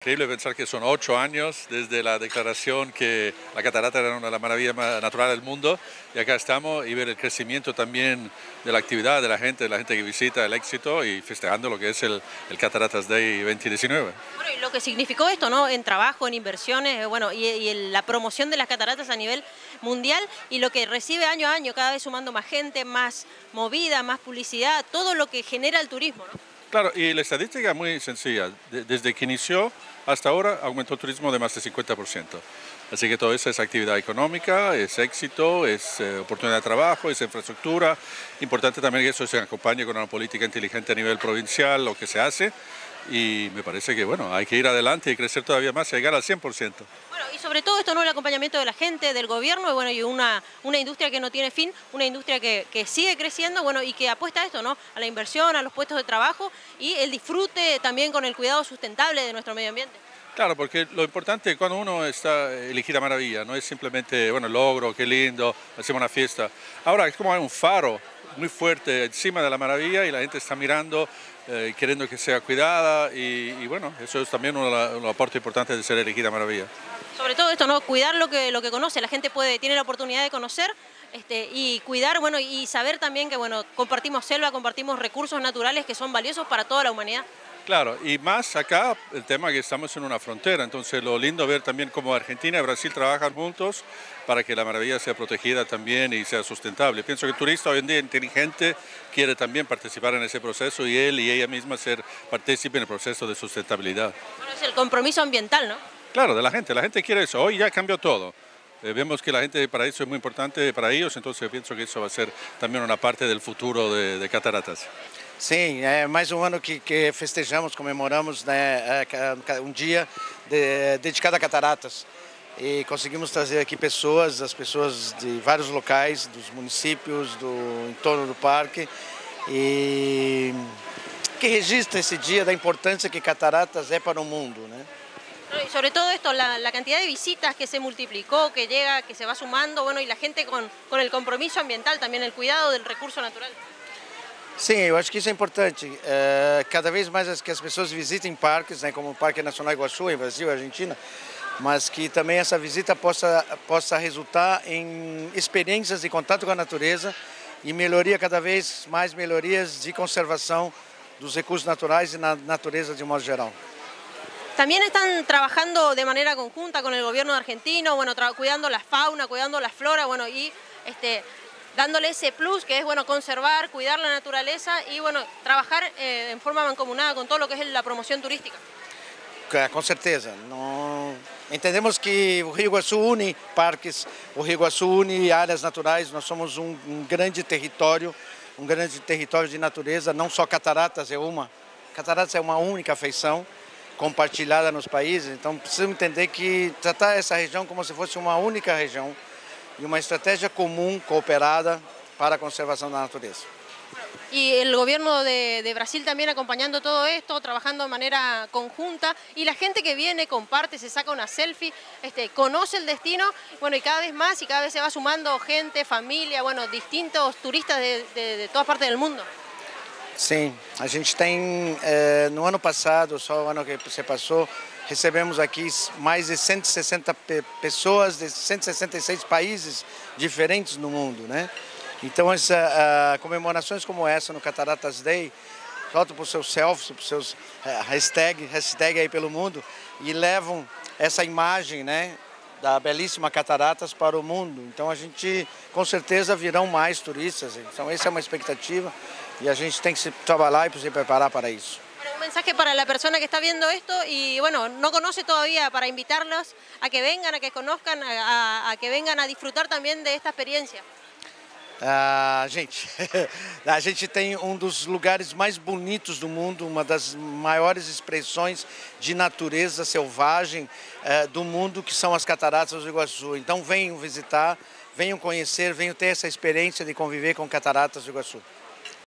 Increíble pensar que son 8 años desde la declaración que la catarata era una de las maravillas más naturales del mundo y acá estamos y ver el crecimiento también de la actividad de la gente que visita, el éxito y festejando lo que es el Cataratas Day 2019. Bueno, y lo que significó esto, ¿no? En trabajo, en inversiones, bueno, y en la promoción de las cataratas a nivel mundial y lo que recibe año a año, cada vez sumando más gente, más movida, más publicidad, todo lo que genera el turismo, ¿no? Claro, y la estadística es muy sencilla. Desde que inició hasta ahora aumentó el turismo de más del 50%. Así que todo eso es actividad económica, es éxito, es oportunidad de trabajo, es infraestructura. Importante también que eso se acompañe con una política inteligente a nivel provincial, lo que se hace. Y me parece que bueno, hay que ir adelante y crecer todavía más y llegar al 100%. Bueno, y sobre todo esto, ¿no? El acompañamiento de la gente, del gobierno, y bueno, y una industria que no tiene fin, una industria que sigue creciendo, bueno, y que apuesta a esto, ¿no? A la inversión, a los puestos de trabajo y el disfrute también con el cuidado sustentable de nuestro medio ambiente. Claro, porque lo importante cuando uno está elegir la maravilla, no es simplemente, bueno, logro, qué lindo, hacemos una fiesta. Ahora es como hay un faro muy fuerte encima de la maravilla y la gente está mirando, queriendo que sea cuidada y bueno, eso es también un aporte importante de ser elegida maravilla. Sobre todo esto, ¿no? Cuidar lo que conoce, la gente tiene la oportunidad de conocer y cuidar, bueno, y saber también que, bueno, compartimos selva, compartimos recursos naturales que son valiosos para toda la humanidad. Claro, y más acá el tema que estamos en una frontera, entonces lo lindo ver también cómo Argentina y Brasil trabajan juntos para que la maravilla sea protegida también y sea sustentable. Pienso que el turista hoy en día inteligente quiere también participar en ese proceso y él y ella misma ser partícipe en el proceso de sustentabilidad. Bueno, es el compromiso ambiental, ¿no? Claro, de la gente quiere eso, hoy ya cambió todo. Vemos que la gente para eso es muy importante para ellos, entonces pienso que eso va a ser también una parte del futuro de Cataratas. Sim, é mais um ano que festejamos, comemoramos, né, dia dedicado a cataratas. E conseguimos trazer aqui as pessoas de vários locais, dos municípios, do entorno do parque, e que registra esse dia da importância que cataratas é para o mundo, né? Y sobre todo esto, la cantidad de visitas que se multiplicó, que llega, que se va sumando, bueno, y la gente con el compromiso ambiental, también el cuidado del recurso natural. Sim, eu acho que isso é importante. Cada vez mais que as pessoas visitem parques, né, como o Parque Nacional Iguaçu, em Brasil e Argentina, mas que também essa visita possa resultar em experiências de contato com a natureza e cada vez mais melhorias de conservação dos recursos naturais e na natureza de um modo geral. También están trabajando de manera conjunta con el gobierno argentino, bueno, cuidando la fauna, cuidando la flora, bueno, y dándole ese plus que es, bueno, conservar, cuidar la naturaleza y, bueno, trabajar en forma mancomunada con todo lo que es la promoción turística. Com certeza. Entendemos que o Rio Iguaçu une parques, o Rio Iguaçu une áreas naturais, nós somos um grande território de natureza, não só cataratas é uma. Cataratas é uma única feição compartilhada nos países, então precisamos entender que tratar essa região como se fosse uma única região y una estrategia común, cooperada para la conservación de la naturaleza. Y el gobierno de Brasil también acompañando todo esto, trabajando de manera conjunta, y la gente que viene, comparte, se saca una selfie, conoce el destino, bueno, y cada vez más, y cada vez se va sumando gente, familia, bueno, distintos turistas de todas partes del mundo. Sim, a gente tem, no ano passado, só o ano que se passou, recebemos aqui mais de 160 pessoas de 166 países diferentes no mundo, né? Então, comemorações como essa no Cataratas Day, soltam para os seus selfies, para os seus hashtag aí pelo mundo e levam essa imagem, né, da belíssima Cataratas para o mundo. Então, a gente, com certeza, virão mais turistas. Então, essa é uma expectativa y a gente tem que trabajar y se preparar para eso. Un mensaje para la persona que está viendo esto y bueno, no conoce todavía, para invitarlos a que vengan, a que conozcan, a que vengan a disfrutar también de esta experiencia. A gente tem dos lugares mais bonitos do mundo, uma das maiores expressões de natureza selvagem do mundo, que são as Cataratas do Iguaçu. Então venham visitar, venham conhecer, venham ter essa experiência de conviver com Cataratas do Iguaçu.